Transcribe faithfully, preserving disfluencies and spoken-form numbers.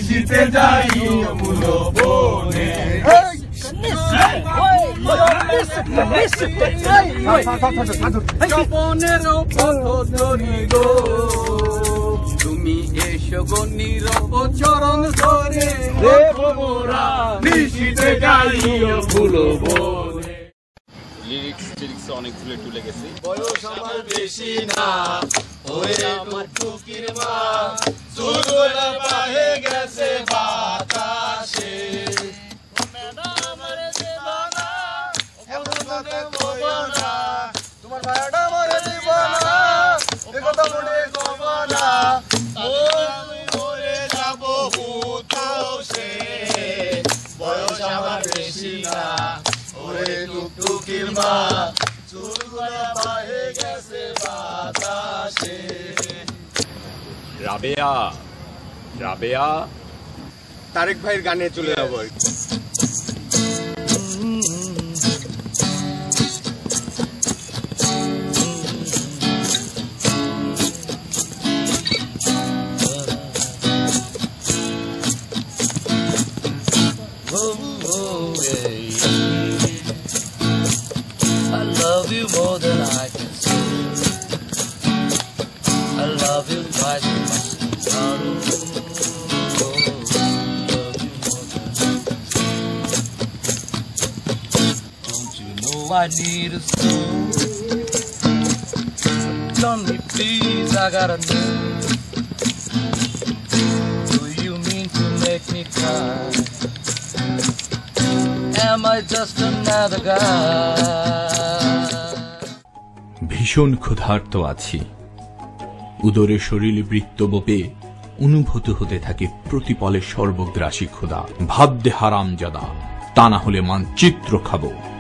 নিশিতে যাই ফুল বনে স্বপনের পথ ধরি গো তুমি এসো গো নীরব চরণ ধরে মোরা নিশিতে যাই ফুল বনে। লিরিক্স লিরিক্স অনেক ভুলে টুলে গেছি। বয়স আমার বেশি না ওরে আমার টুকির মা চুলগুলো বাহে গেছে বাতাসে তোমার ভাইটা মরে দিব না কথা মনে কব না আমি মরে যাব কোথাও সে বয়স আমার বেশি না ওরে টুকটুকির মা চুলগুলো বাহে গেছে বাতাসে। রাবেয়া রাবেয়া তারেক ভাইয়ের গানে চলে যাবো। I love you more than I can say. I love you twice as much as sorrow. Oh, love you more than I can say. Don't you know I need a soul? Tell me please, I gotta know. Do you mean to make me cry? Am I just another guy? ভীষণ ক্ষুধার্ত আছি, উদরে শরীর বৃত্ত বোপে অনুভূত হতে থাকে প্রতিপলে সর্বগ্রাসী ক্ষুধা। ভাবতে হারামজাদা, তা না হলে মানচিত্র খাবো।